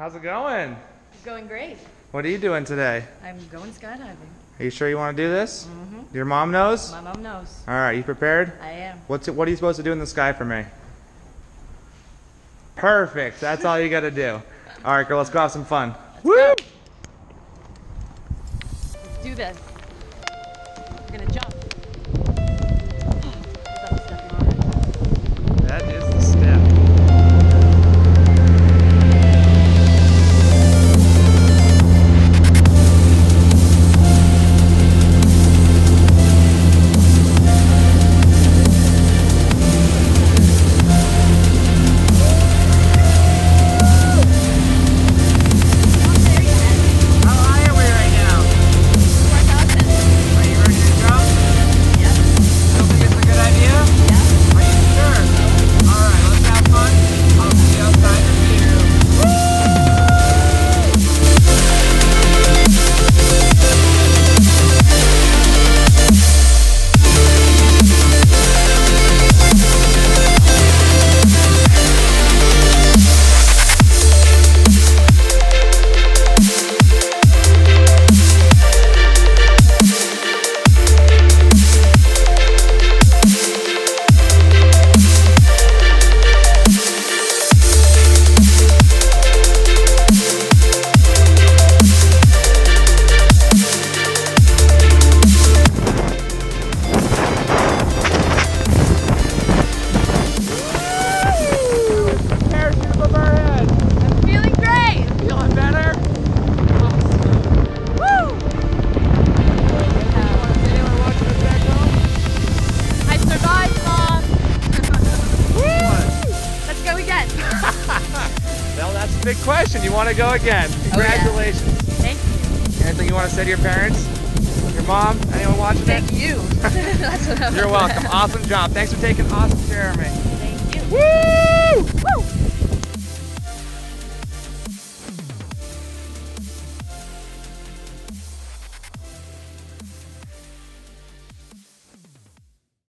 How's it going? It's going great. What are you doing today? I'm going skydiving. Are you sure you want to do this? Mm-hmm. Your mom knows? My mom knows. All right, you prepared? I am. What are you supposed to do in the sky for me? Perfect. That's all you got to do. All right, girl, let's go have some fun. Woo! Let's do this. We're gonna jump. That is the step. Well, that's a big question. You want to go again. Congratulations. Oh, yeah. Thank you. Anything you want to say to your parents? Your mom? Anyone watching Thank it? you. That's what You're welcome. Awesome job. Thanks for taking awesome care of me. Thank you. Woo! Woo!